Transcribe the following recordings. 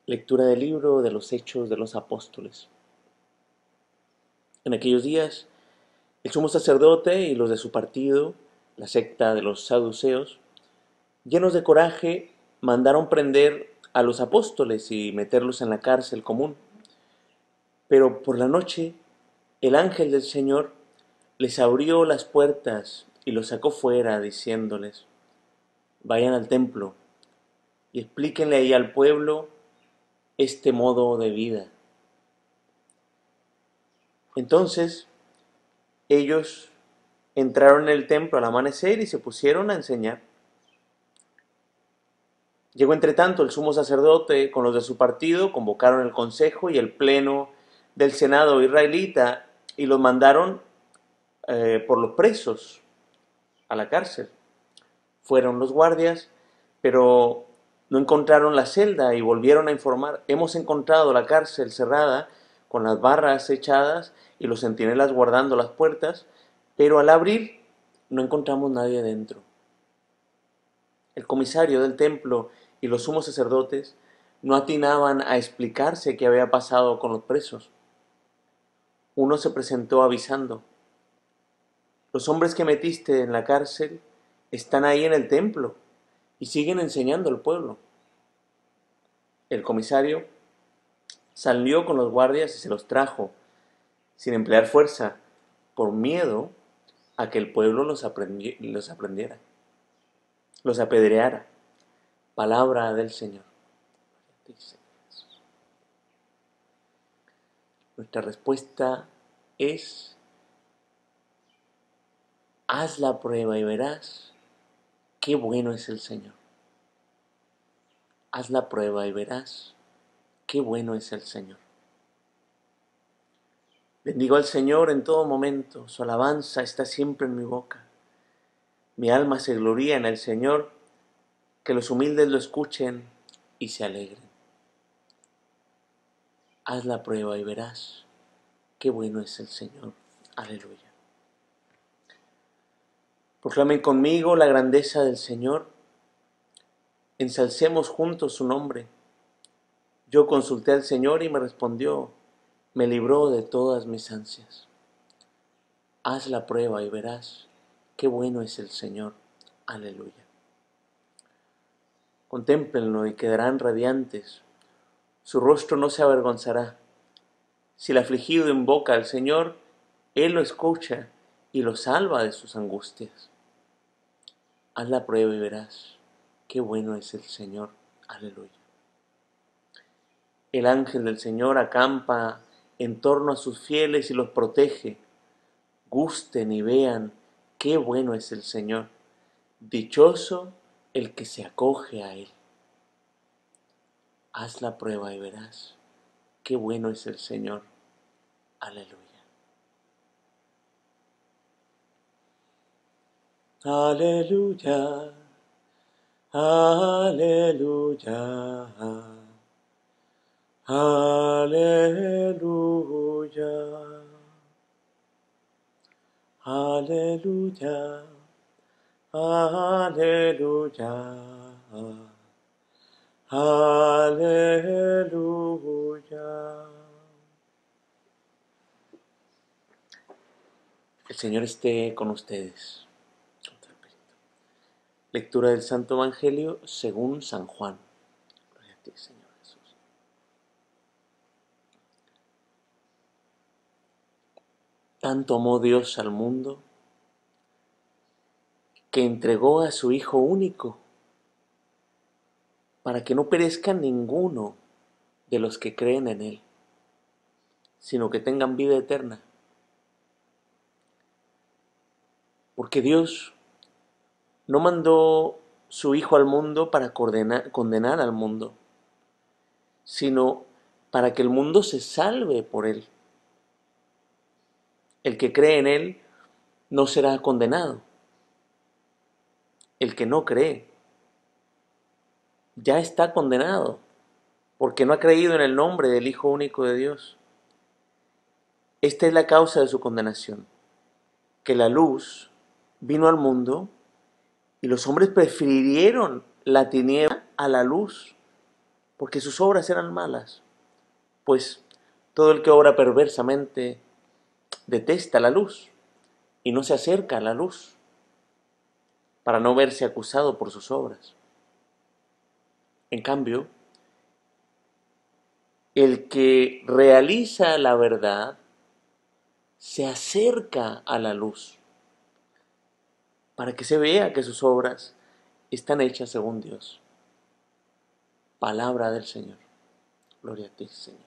Lectura del libro de los Hechos de los Apóstoles. En aquellos días, el sumo sacerdote y los de su partido, la secta de los saduceos, llenos de coraje, mandaron prender a los apóstoles y meterlos en la cárcel común. Pero por la noche, el ángel del Señor les abrió las puertas y los sacó fuera, diciéndoles: vayan al templo y explíquenle ahí al pueblo este modo de vida. Entonces ellos entraron en el templo al amanecer y se pusieron a enseñar. Llegó entre tanto el sumo sacerdote con los de su partido, convocaron el consejo y el pleno del senado israelita y los mandaron por los presos a la cárcel. Fueron los guardias, pero no encontraron la celda y volvieron a informar: hemos encontrado la cárcel cerrada con las barras echadas y los centinelas guardando las puertas, pero al abrir no encontramos nadie dentro. El comisario del templo y los sumos sacerdotes no atinaban a explicarse qué había pasado con los presos. Uno se presentó avisando: los hombres que metiste en la cárcel están ahí en el templo y siguen enseñando al pueblo. El comisario salió con los guardias y se los trajo, sin emplear fuerza, por miedo a que el pueblo los apedreara. Palabra del Señor. Nuestra respuesta es: haz la prueba y verás qué bueno es el Señor. Haz la prueba y verás qué bueno es el Señor. Bendigo al Señor en todo momento, su alabanza está siempre en mi boca. Mi alma se gloría en el Señor, que los humildes lo escuchen y se alegren. Haz la prueba y verás qué bueno es el Señor. Aleluya. Proclamen conmigo la grandeza del Señor. Ensalcemos juntos su nombre. Yo consulté al Señor y me respondió, me libró de todas mis ansias. Haz la prueba y verás qué bueno es el Señor. Aleluya. Contémplenlo y quedarán radiantes. Su rostro no se avergonzará. Si el afligido invoca al Señor, Él lo escucha y lo salva de sus angustias. Haz la prueba y verás qué bueno es el Señor. Aleluya. El ángel del Señor acampa en torno a sus fieles y los protege. Gusten y vean qué bueno es el Señor. Dichoso el que se acoge a Él. Haz la prueba y verás qué bueno es el Señor. Aleluya. Aleluya. Aleluya. Aleluya. Aleluya. Aleluya. Aleluya. El Señor esté con ustedes. Lectura del Santo Evangelio según San Juan. Gloria a ti, Señor Jesús. Tanto amó Dios al mundo que entregó a su Hijo único para que no perezca ninguno de los que creen en Él, sino que tengan vida eterna. Porque Dios no mandó su Hijo al mundo para condenar al mundo, sino para que el mundo se salve por Él. El que cree en Él no será condenado. El que no cree ya está condenado, porque no ha creído en el nombre del Hijo único de Dios. Esta es la causa de su condenación, que la luz vino al mundo y los hombres prefirieron la tiniebla a la luz, porque sus obras eran malas. Pues todo el que obra perversamente detesta la luz y no se acerca a la luz para no verse acusado por sus obras. En cambio, el que realiza la verdad se acerca a la luz para que se vea que sus obras están hechas según Dios. Palabra del Señor. Gloria a ti, Señor.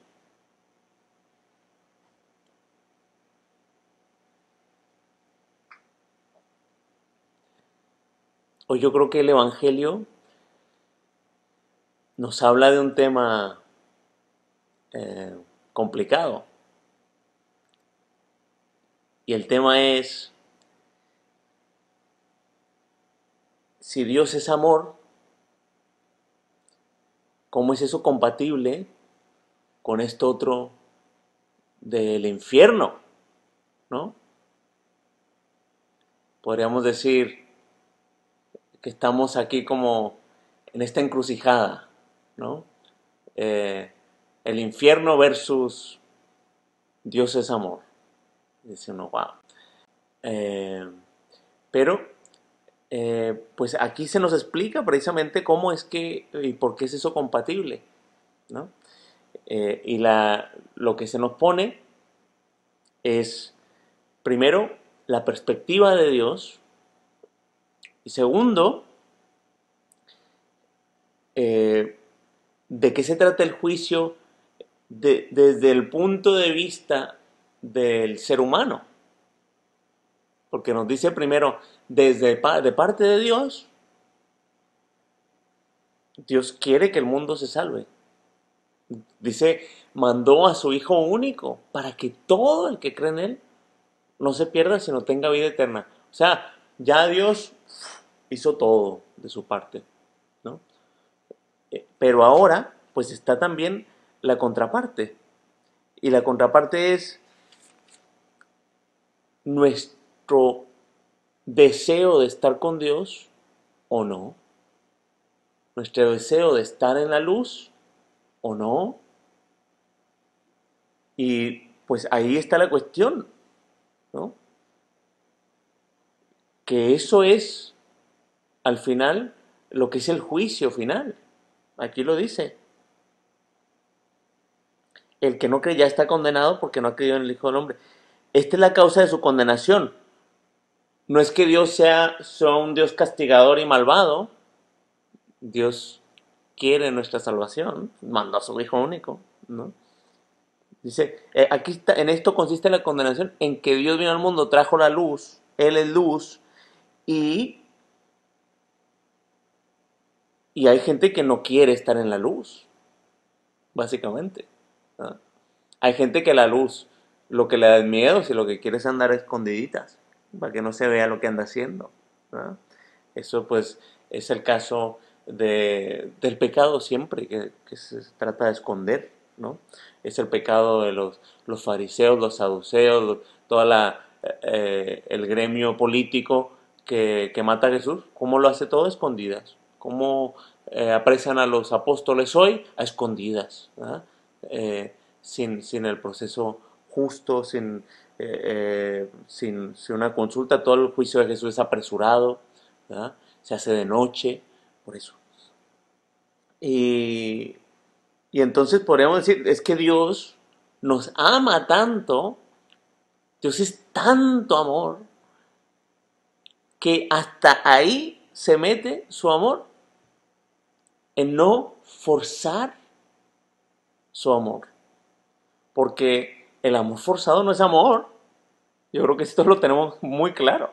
Hoy yo creo que el Evangelio nos habla de un tema eh, complicado. Y el tema es, si Dios es amor, ¿cómo es eso compatible con esto otro del infierno? ¿No? Podríamos decir que estamos aquí como en esta encrucijada, ¿no? Eh, el infierno versus Dios es amor. Dice uno, wow. Eh, pero, pues aquí se nos explica precisamente cómo es que y por qué es eso compatible, ¿no? Y lo que se nos pone es, primero, la perspectiva de Dios, y segundo, eh, de qué se trata el juicio desde el punto de vista del ser humano. Porque nos dice primero, de parte de Dios, Dios quiere que el mundo se salve. Dice, mandó a su Hijo único para que todo el que cree en Él no se pierda, sino tenga vida eterna. O sea, ya Dios hizo todo de su parte, ¿no? Pero ahora, pues está también la contraparte. Y la contraparte es nuestro deseo de estar con Dios o no. Nuestro deseo de estar en la luz o no. Y pues ahí está la cuestión, ¿no? Que eso es, al final, lo que es el juicio final. Aquí lo dice. El que no cree ya está condenado porque no ha creído en el Hijo del Hombre. Esta es la causa de su condenación. No es que Dios sea un Dios castigador y malvado. Dios quiere nuestra salvación. Mandó a su Hijo único, ¿no? Dice, aquí está, en esto consiste la condenación, en que Dios vino al mundo, trajo la luz, Él es luz, y, y hay gente que no quiere estar en la luz, básicamente, ¿no? Hay gente que la luz lo que le da es miedo, si lo que quiere es andar escondiditas, para que no se vea lo que anda haciendo, ¿no? Eso pues es el caso del pecado siempre, que se trata de esconder, ¿no? Es el pecado de los fariseos, los saduceos, toda el gremio político que mata a Jesús. ¿Cómo lo hace todo? A escondidas. ¿Cómo apresan a los apóstoles hoy? A escondidas, ¿verdad? Sin el proceso justo, sin una consulta. Todo el juicio de Jesús es apresurado, ¿verdad? Se hace de noche, por eso. Y, y entonces podríamos decir, es que Dios nos ama tanto, Dios es tanto amor, que hasta ahí se mete su amor, en no forzar su amor. Porque el amor forzado no es amor. Yo creo que esto lo tenemos muy claro.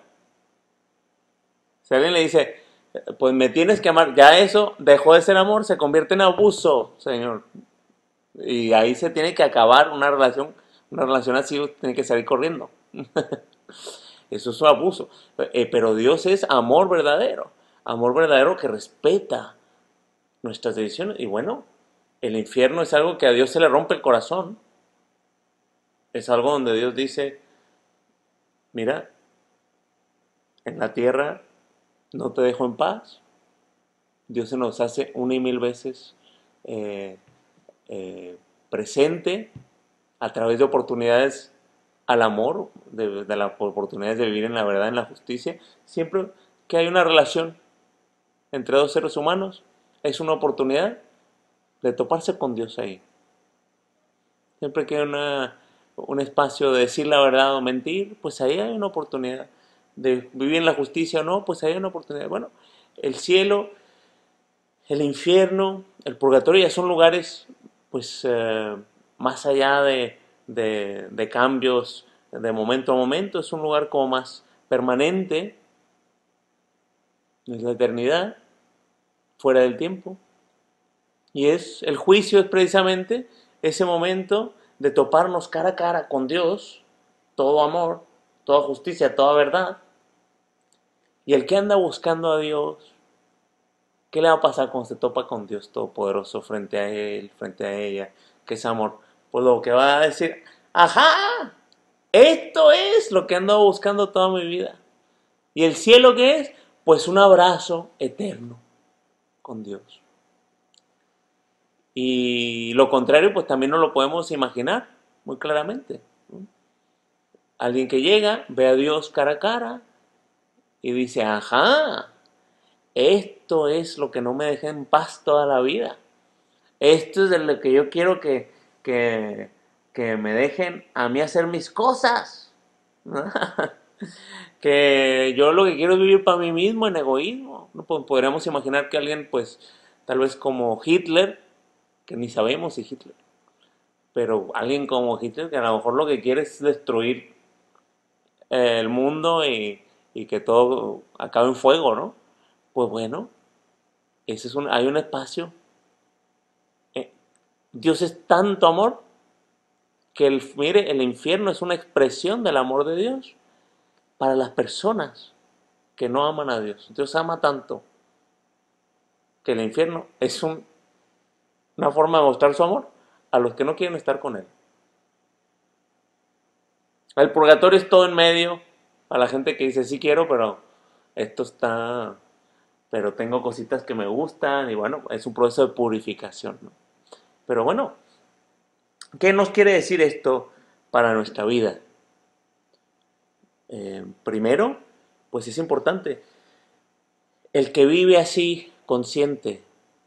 Si alguien le dice, pues me tienes que amar, ya eso dejó de ser amor, se convierte en abuso, Señor. Y ahí se tiene que acabar una relación así tiene que salir corriendo. Eso es un abuso. Pero Dios es amor verdadero que respeta nuestras decisiones. Y bueno, el infierno es algo que a Dios se le rompe el corazón. Es algo donde Dios dice, mira, en la tierra no te dejo en paz. Dios se nos hace una y mil veces eh, presente a través de oportunidades al amor, de las oportunidades de vivir en la verdad, en la justicia. Siempre que hay una relación entre dos seres humanos, es una oportunidad de toparse con Dios ahí. Siempre que hay un espacio de decir la verdad o mentir, pues ahí hay una oportunidad. De vivir en la justicia o no, pues ahí hay una oportunidad. Bueno, el cielo, el infierno, el purgatorio ya son lugares, pues, más allá de cambios de momento a momento, es un lugar como más permanente, es la eternidad, fuera del tiempo. Y el juicio es precisamente ese momento de toparnos cara a cara con Dios, todo amor, toda justicia, toda verdad. Y el que anda buscando a Dios, ¿qué le va a pasar cuando se topa con Dios Todopoderoso frente a Él, frente a ella, que es amor? Pues lo que va a decir, ajá, esto es lo que he andado buscando toda mi vida. ¿Y el cielo qué es? Pues un abrazo eterno con Dios. Y lo contrario, pues también nos lo podemos imaginar muy claramente. Alguien que llega, ve a Dios cara a cara y dice, ajá, esto es lo que no me deja en paz toda la vida. Esto es de lo que yo quiero que, que me dejen a mí hacer mis cosas. Que yo lo que quiero es vivir para mí mismo en egoísmo. ¿No? Podríamos imaginar que alguien, pues, tal vez como Hitler, que ni sabemos si Hitler, pero alguien como Hitler que a lo mejor lo que quiere es destruir el mundo y que todo acabe en fuego, ¿no? Pues bueno, hay un espacio. eh, Dios es tanto amor que mire, el infierno es una expresión del amor de Dios para las personas que no aman a Dios. Dios ama tanto que el infierno es una forma de mostrar su amor a los que no quieren estar con Él. El purgatorio es todo en medio, a la gente que dice sí quiero, pero esto está, pero tengo cositas que me gustan y bueno, es un proceso de purificación, ¿no? Pero bueno, ¿qué nos quiere decir esto para nuestra vida? Primero, pues es importante, el que vive así, consciente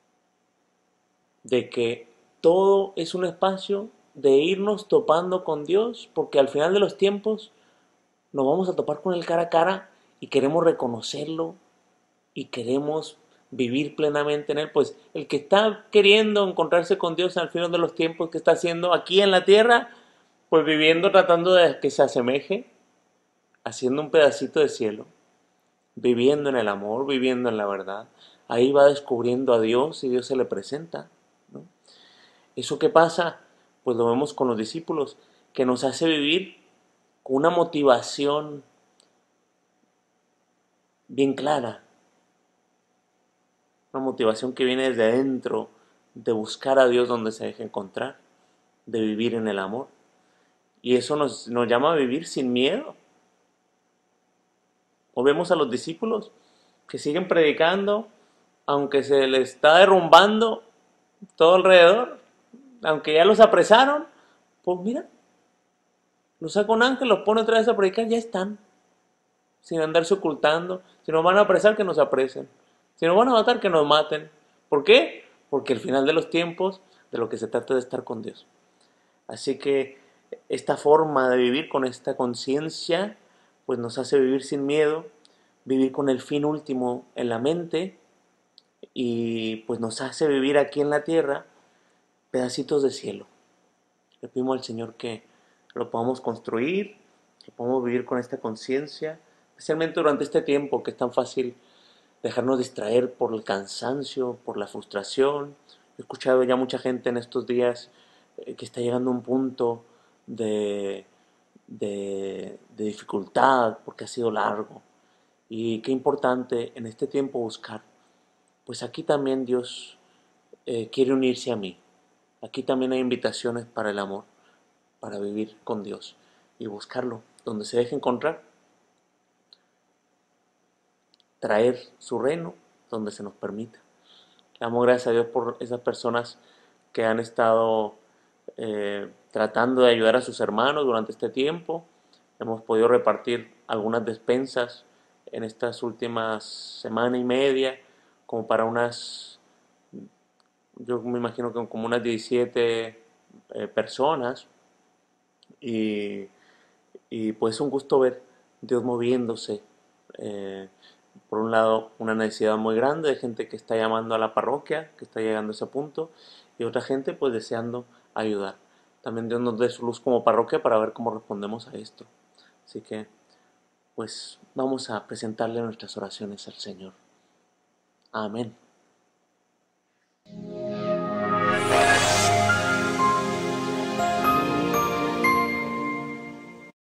de que todo es un espacio de irnos topando con Dios, porque al final de los tiempos nos vamos a topar con Él cara a cara y queremos reconocerlo y queremos vivir plenamente en Él, pues el que está queriendo encontrarse con Dios al final de los tiempos, que está haciendo aquí en la tierra, pues viviendo, tratando de que se asemeje, haciendo un pedacito de cielo, viviendo en el amor, viviendo en la verdad, ahí va descubriendo a Dios y Dios se le presenta, ¿no? ¿Eso qué pasa? Pues lo vemos con los discípulos, que nos hace vivir con una motivación bien clara, una motivación que viene desde adentro, de buscar a Dios donde se deje encontrar, de vivir en el amor. Y eso nos llama a vivir sin miedo. O vemos a los discípulos que siguen predicando, aunque se les está derrumbando todo alrededor, aunque ya los apresaron, pues mira, los saca un ángel, los pone otra vez a predicar, ya están, sin andarse ocultando. Si nos van a apresar, que nos apresen. Si nos van a matar, que nos maten. ¿Por qué? Porque al final de los tiempos, de lo que se trata es de estar con Dios. Así que esta forma de vivir con esta conciencia, pues nos hace vivir sin miedo, vivir con el fin último en la mente y pues nos hace vivir aquí en la tierra pedacitos de cielo. Le pedimos al Señor que lo podamos construir, que podamos vivir con esta conciencia, especialmente durante este tiempo que es tan fácil dejarnos distraer por el cansancio, por la frustración. He escuchado ya mucha gente en estos días que está llegando a un punto de, de dificultad porque ha sido largo. Y qué importante en este tiempo buscar. Pues aquí también Dios quiere unirse a mí. Aquí también hay invitaciones para el amor, para vivir con Dios y buscarlo donde se deje encontrar, traer su reino donde se nos permita. Le damos gracias a Dios por esas personas que han estado tratando de ayudar a sus hermanos durante este tiempo. Hemos podido repartir algunas despensas en estas últimas semana y media, como para unas, yo me imagino que como unas 17 personas. Y, y pues es un gusto ver Dios moviéndose. eh, por un lado, una necesidad muy grande de gente que está llamando a la parroquia, que está llegando a ese punto, y otra gente pues deseando ayudar. También Dios nos dé su luz como parroquia para ver cómo respondemos a esto. Así que pues vamos a presentarle nuestras oraciones al Señor. Amén.